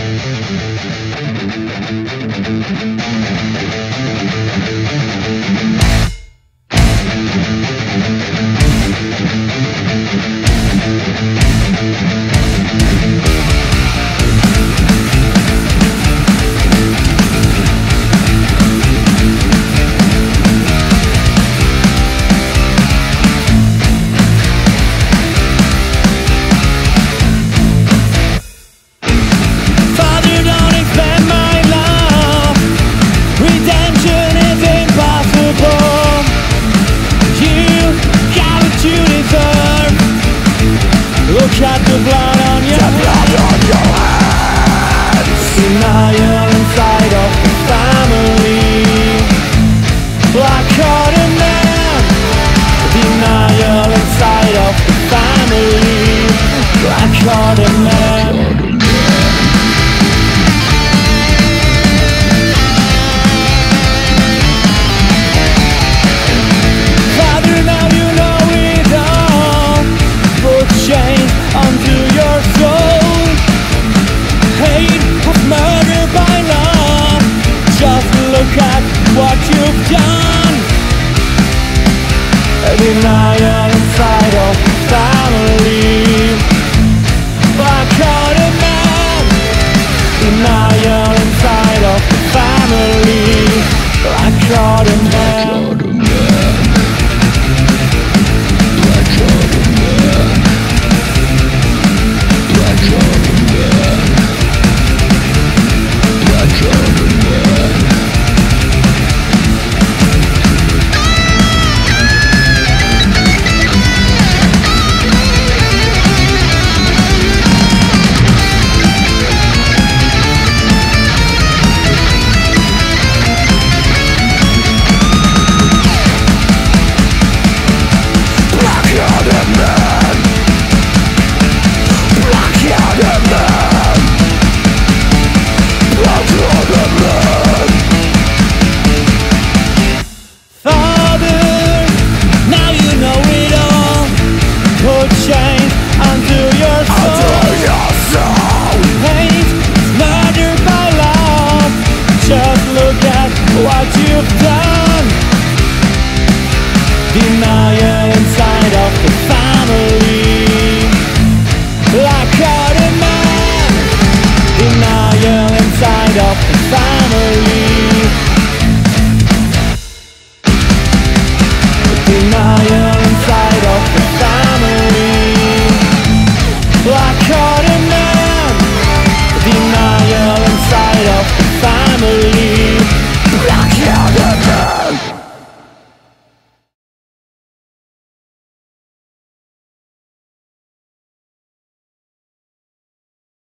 Look at the blood on your hands. Denial inside of the family. Black-hearted man. Denial inside of the family. Black-hearted man. Father, now you know it all. Put chains onto your soul. Hate of murder by love. Just look at what you've done. A denial inside of the family. Black-hearted man. Denial inside of the family. Black-hearted man.